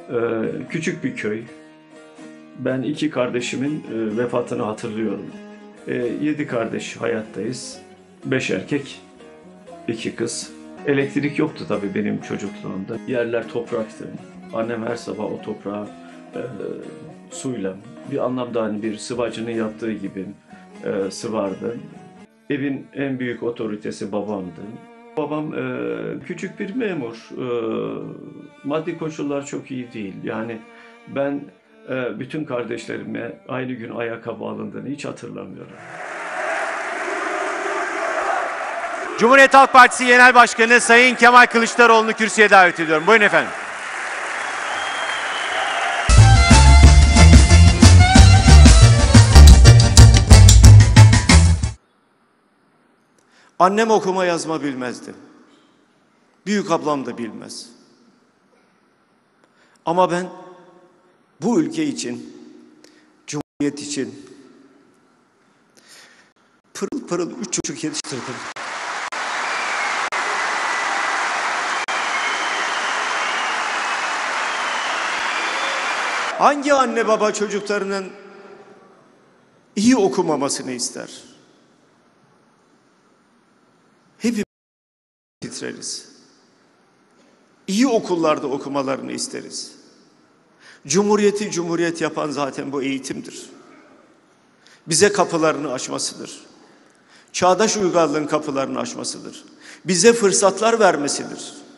Küçük bir köy. Ben iki kardeşimin vefatını hatırlıyorum. 7 kardeş hayattayız. 5 erkek, 2 kız. Elektrik yoktu tabii benim çocukluğumda. Yerler topraktı. Annem her sabah o toprağı suyla, bir anlamda hani bir sıvacının yaptığı gibi sıvardı. Evin en büyük otoritesi babamdı. Babam küçük bir memur. Maddi koşullar çok iyi değil. Yani ben bütün kardeşlerime aynı gün ayakkabı alındığını hiç hatırlamıyorum. Cumhuriyet Halk Partisi Genel Başkanı Sayın Kemal Kılıçdaroğlu'nu kürsüye davet ediyorum. Buyurun efendim. Annem okuma yazma bilmezdi. Büyük ablam da bilmez. Ama ben bu ülke için, Cumhuriyet için pırıl pırıl 3 çocuk yetiştirdim. Hangi anne baba çocuklarının iyi okumamasını ister? Hepimiz titreriz. İyi okullarda okumalarını isteriz. Cumhuriyeti cumhuriyet yapan zaten bu eğitimdir. Bize kapılarını açmasıdır. Çağdaş uygarlığın kapılarını açmasıdır. Bize fırsatlar vermesidir.